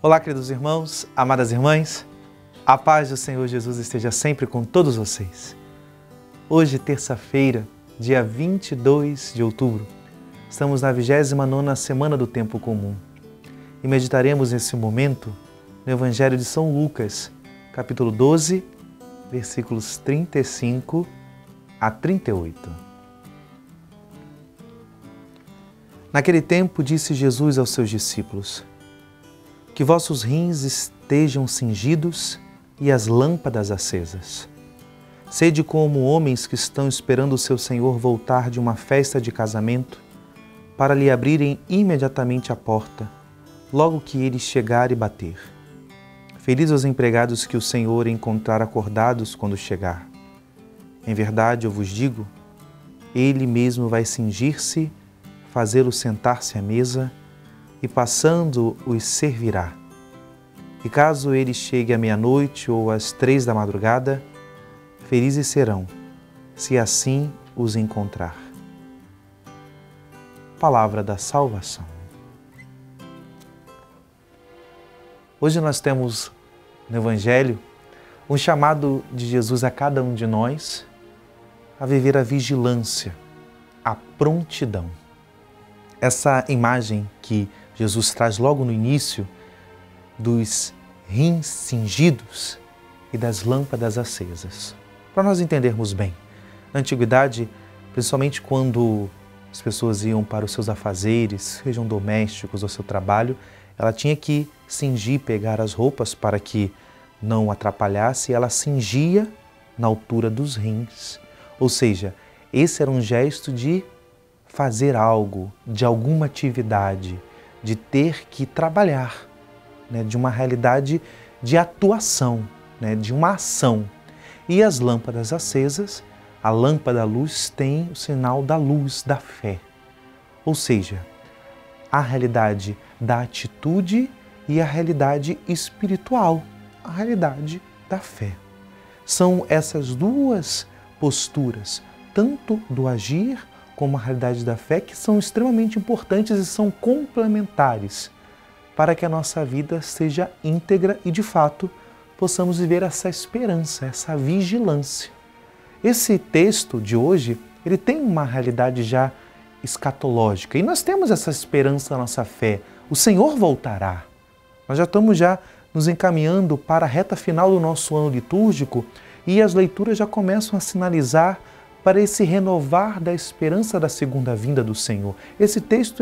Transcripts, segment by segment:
Olá, queridos irmãos, amadas irmãs, a paz do Senhor Jesus esteja sempre com todos vocês. Hoje, terça-feira, dia 22 de outubro, estamos na 29ª semana do Tempo Comum e meditaremos nesse momento no Evangelho de São Lucas, capítulo 12, versículos 35 a 38. Naquele tempo, disse Jesus aos seus discípulos: que vossos rins estejam cingidos e as lâmpadas acesas. Sede como homens que estão esperando o seu Senhor voltar de uma festa de casamento, para lhe abrirem imediatamente a porta, logo que ele chegar e bater. Felizes os empregados que o Senhor encontrar acordados quando chegar. Em verdade, eu vos digo, ele mesmo vai cingir-se, fazê-lo sentar-se à mesa, e passando os servirá. E caso ele chegue à meia-noite ou às 3 da madrugada, felizes serão, se assim os encontrar. Palavra da salvação. Hoje nós temos no Evangelho um chamado de Jesus a cada um de nós a viver a vigilância, a prontidão. Essa imagem que Jesus traz logo no início dos rins cingidos e das lâmpadas acesas. Para nós entendermos bem, na antiguidade, principalmente quando as pessoas iam para os seus afazeres, sejam domésticos ou seu trabalho, ela tinha que cingir, pegar as roupas para que não atrapalhasse, e ela cingia na altura dos rins. Ou seja, esse era um gesto de fazer algo, de alguma atividade, de ter que trabalhar, de uma realidade de atuação, de uma ação. E as lâmpadas acesas, a lâmpada da luz tem o sinal da luz, da fé. Ou seja, a realidade da atitude e a realidade espiritual, a realidade da fé. São essas duas posturas, tanto do agir como a realidade da fé, que são extremamente importantes e são complementares para que a nossa vida seja íntegra e, de fato, possamos viver essa esperança, essa vigilância. Esse texto de hoje, ele tem uma realidade já escatológica e nós temos essa esperança na nossa fé. O Senhor voltará. Nós já estamos nos encaminhando para a reta final do nosso ano litúrgico e as leituras já começam a sinalizar para esse renovar da esperança da segunda vinda do Senhor. Esse texto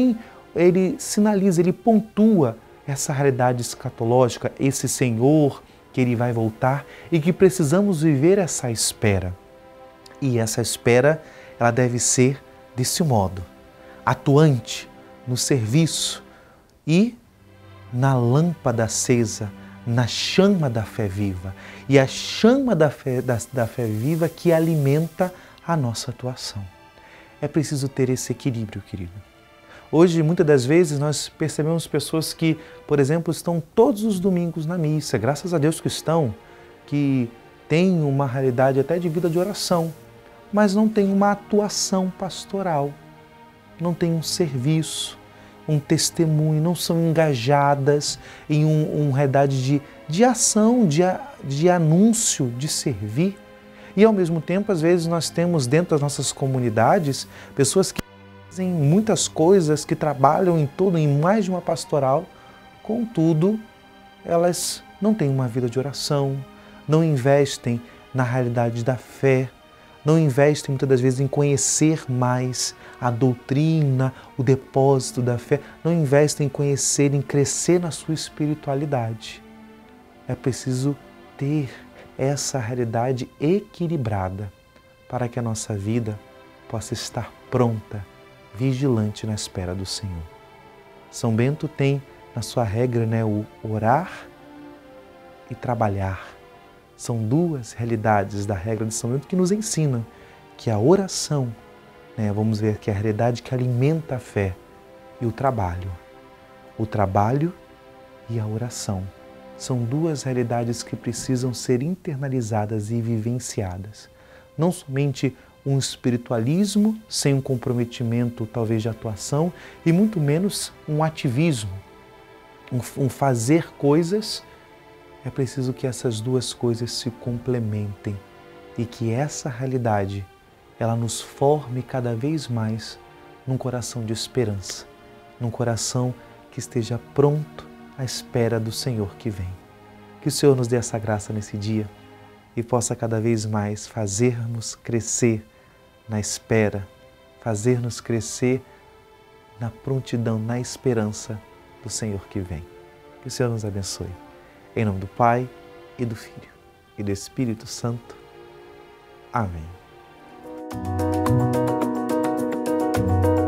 ele sinaliza, ele pontua essa realidade escatológica, esse Senhor que ele vai voltar e que precisamos viver essa espera. E essa espera, ela deve ser desse modo, atuante no serviço e na lâmpada acesa, na chama da fé viva. E a chama da fé viva que alimenta a nossa atuação. É preciso ter esse equilíbrio, querido. Hoje, muitas das vezes, nós percebemos pessoas que, por exemplo, estão todos os domingos na missa, graças a Deus que estão, que têm uma realidade até de vida de oração, mas não tem uma atuação pastoral, não tem um serviço, um testemunho, não são engajadas em uma realidade de ação, de anúncio, de servir. E ao mesmo tempo, às vezes, nós temos dentro das nossas comunidades pessoas que fazem muitas coisas, que trabalham em mais de uma pastoral, contudo, elas não têm uma vida de oração, não investem na realidade da fé, não investem muitas das vezes em conhecer mais a doutrina, o depósito da fé, não investem em conhecer, em crescer na sua espiritualidade. É preciso ter essa realidade equilibrada para que a nossa vida possa estar pronta, vigilante na espera do Senhor. São Bento tem na sua regra o orar e trabalhar. São duas realidades da regra de São Bento que nos ensinam que a oração, vamos ver que é a realidade que alimenta a fé, e o trabalho. O trabalho e a oração são duas realidades que precisam ser internalizadas e vivenciadas. Não somente um espiritualismo sem um comprometimento talvez de atuação e muito menos um ativismo. um fazer coisas, é preciso que essas duas coisas se complementem e que essa realidade ela nos forme cada vez mais num coração de esperança, num coração que esteja pronto à espera do Senhor que vem. Que o Senhor nos dê essa graça nesse dia e possa cada vez mais fazer-nos crescer na espera, fazer-nos crescer na prontidão, na esperança do Senhor que vem. Que o Senhor nos abençoe. Em nome do Pai, e do Filho, e do Espírito Santo. Amém.